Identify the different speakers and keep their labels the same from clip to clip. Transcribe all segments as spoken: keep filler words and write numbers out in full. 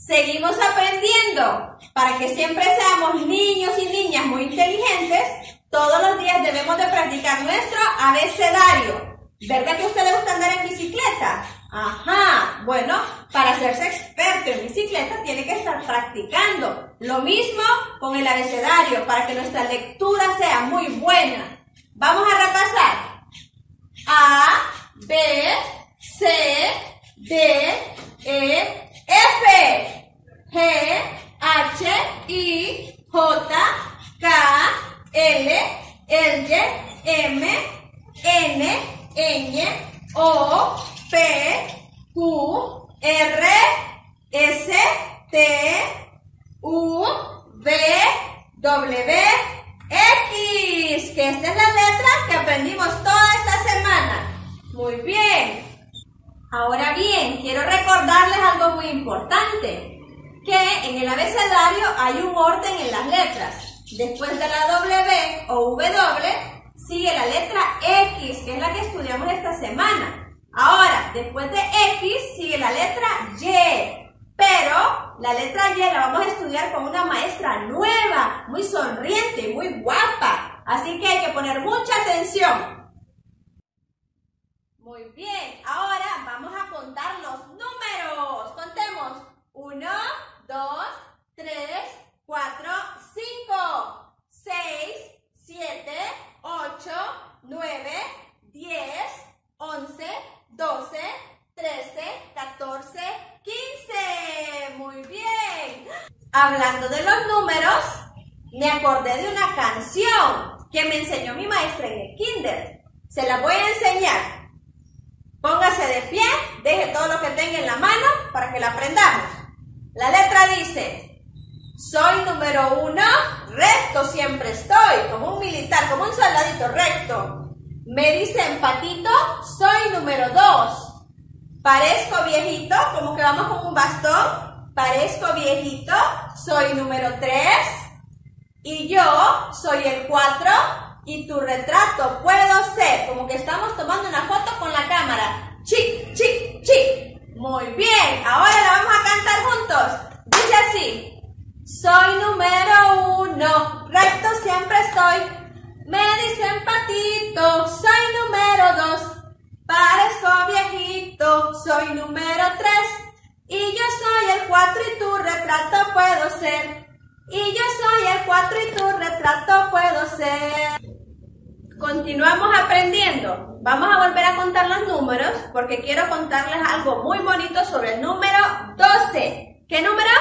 Speaker 1: Seguimos aprendiendo. Para que siempre seamos niños y niñas muy inteligentes, todos los días debemos de practicar nuestro abecedario. ¿Verdad que a usted le gusta andar en bicicleta? Ajá, bueno, para hacerse experto en bicicleta tiene que estar practicando. Lo mismo con el abecedario, para que nuestra lectura sea muy buena. Vamos a repasar. A, B, C, D, E, F, G, H, I, J, K, L, L, M, N, Ñ, O, P, Q, R, S, T, U, V, W, X, que esta es la letra que aprendimos toda esta semana. Muy bien. Ahora bien, quiero recordarles algo muy importante, que en el abecedario hay un orden en las letras. Después de la W o W, sigue la letra X, que es la que estudiamos esta semana. Ahora, después de X, sigue la letra Y. Pero la letra Y la vamos a estudiar con una maestra nueva, muy sonriente y muy guapa. Así que hay que poner mucha atención. Muy bien, ahora vamos a contar los números. Contemos. uno, dos, tres, cuatro, cinco, seis, siete, ocho, nueve, diez, once, doce, trece, catorce, quince. Muy bien. Hablando de los números, me acordé de una canción que me enseñó mi maestra en el kinder. Se la voy a enseñar. Póngase de pie, deje todo lo que tenga en la mano para que la aprendamos. La letra dice: soy número uno, recto siempre estoy, como un militar, como un soldadito recto. Me dicen patito, soy número dos. Parezco viejito, como que vamos con un bastón. Parezco viejito, soy número tres. Y yo soy el cuatro. Y tu retrato puedo ser, como que estamos tomando una foto con la cámara. Chic, chic, chic. Muy bien, ahora la vamos a cantar juntos. Dice así: soy número uno, recto siempre estoy. Me dicen patito, soy número dos. Parezco viejito, soy número tres. Y yo soy el cuatro y tu retrato puedo ser. Y yo soy el cuatro y tu retrato puedo ser. Continuamos aprendiendo. Vamos a volver a contar los números porque quiero contarles algo muy bonito sobre el número doce. ¿Qué número?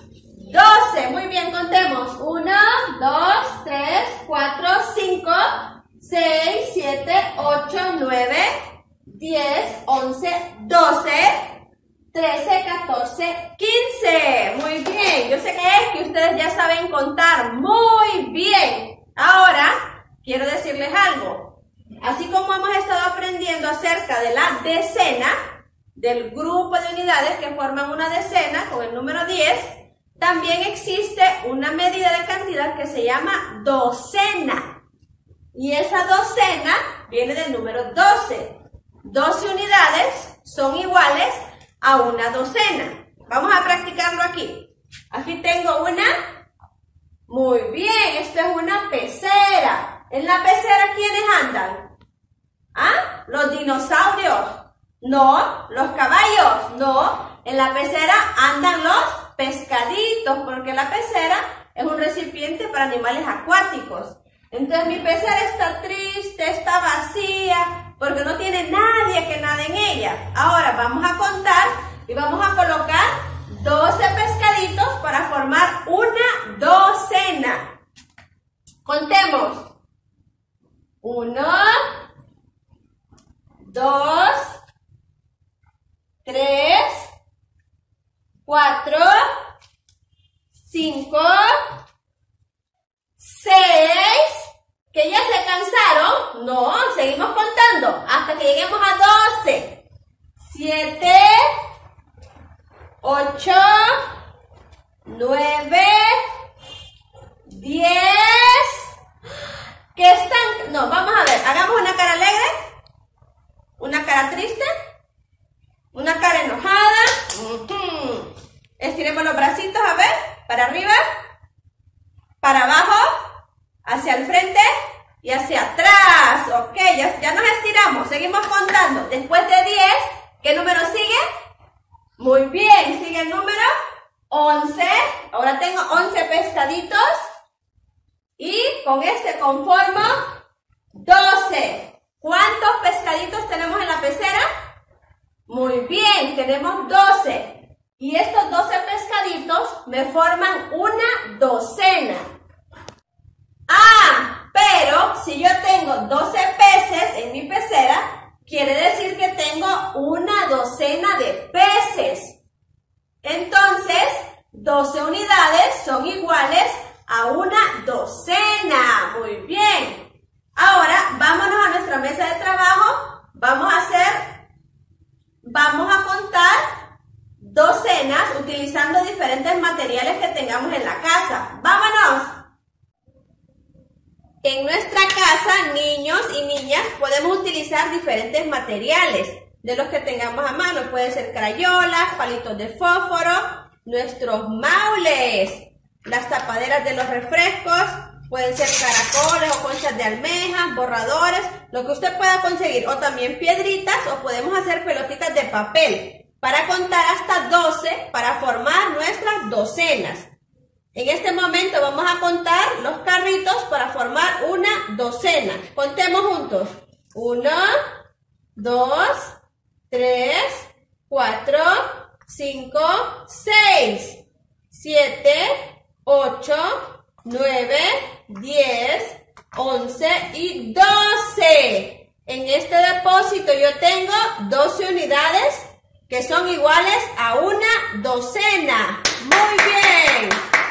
Speaker 1: doce. Muy bien, contemos. uno, dos, tres, cuatro, cinco, seis, siete, ocho, nueve, diez, once, doce, trece, catorce, quince. Muy bien. Yo sé que, que ustedes ya saben contar muy bien. Ahora quiero decirles algo. Así como hemos estado aprendiendo acerca de la decena, del grupo de unidades que forman una decena con el número diez, también existe una medida de cantidad que se llama docena. Y esa docena viene del número doce. doce unidades son iguales a una docena. Vamos a practicarlo aquí. Aquí tengo una. Muy bien, esto es una pecera. ¿En la pecera quiénes andan? ¿Ah? ¿Los dinosaurios? No. ¿Los caballos? No. En la pecera andan los pescaditos, porque la pecera es un recipiente para animales acuáticos. Entonces mi pecera está triste, está vacía, porque no tiene nadie que nade en ella. Ahora vamos a contar y vamos a colocar doce pescaditos para formar una docena. Contemos. Uno, dos, tres, cuatro, cinco, seis. ¿Que ya se cansaron? No, seguimos contando hasta que lleguemos a doce. Siete, ocho, nueve, diez. ¿Qué están? No, vamos a ver, hagamos una cara alegre, una cara triste, una cara enojada. Uh-huh. Estiremos los brazos más. Ok, ya, ya nos estiramos. Seguimos contando. Después de diez, ¿qué número sigue? Muy bien, sigue el número once. Ahora tengo once pescaditos. Y con este conformo doce. ¿Cuántos pescaditos tenemos en la pecera? Muy bien, tenemos doce. Y estos doce pescaditos me forman una docena. Ah, pero si yo tengo doce peces en mi pecera, quiere decir que tengo una docena de peces. Entonces, doce unidades son iguales a una docena. Muy bien. Ahora, vámonos a nuestra mesa de trabajo. Vamos a hacer, vamos a contar docenas utilizando diferentes materiales que tengamos en la casa. ¡Vámonos! En nuestra casa, niños y niñas, podemos utilizar diferentes materiales de los que tengamos a mano. Pueden ser crayolas, palitos de fósforo, nuestros maules, las tapaderas de los refrescos, pueden ser caracoles o conchas de almejas, borradores, lo que usted pueda conseguir, o también piedritas, o podemos hacer pelotitas de papel para contar hasta doce para formar nuestras docenas. En este momento vamos a contar los carritos para formar una docena. Contemos juntos. uno, dos, tres, cuatro, cinco, seis, siete, ocho, nueve, diez, once y doce. En este depósito yo tengo doce unidades que son iguales a una docena. Muy bien.